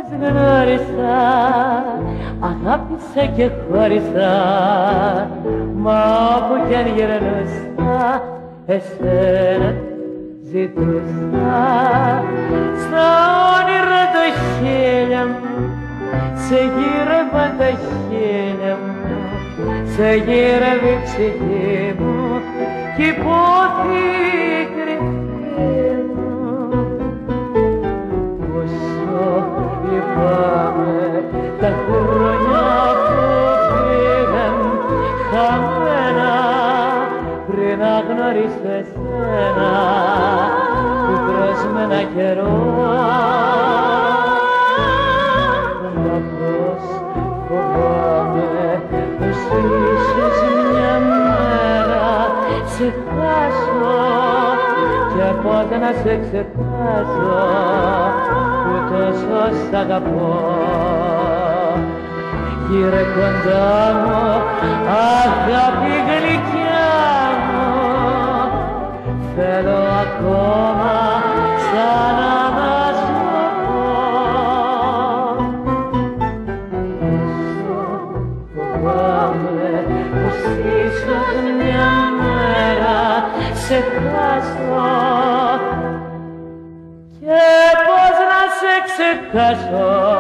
γνώρισα, αγάπησα και χώρισα, μα όπου κι αν γυρνούσα εσένα ζητούσα. Στα όνειρα το χίλια μου σε γύρευαν τα χίλια μου, σε γύρευε η ψυχή μου κι υπόθηκε κρυφή μου. Όσο λυπάμαι τα χρόνια που πήγαν χαμένα πριν να γνωρίσω εσένα που τρως με ένα καιρό. Φοβάμαι πως ίσως μια μέρα σε χάσω και πότε να σε ξεχάσω που τόσο σ' αγαπώ. Γύρε κοντά μου αγάπη γλυκιά μου, θέλω ακόμα ξανά να σου πω. Φοβάμαι πως ίσως μια μέρα σε χάσω και πώς να σε ξεχάσω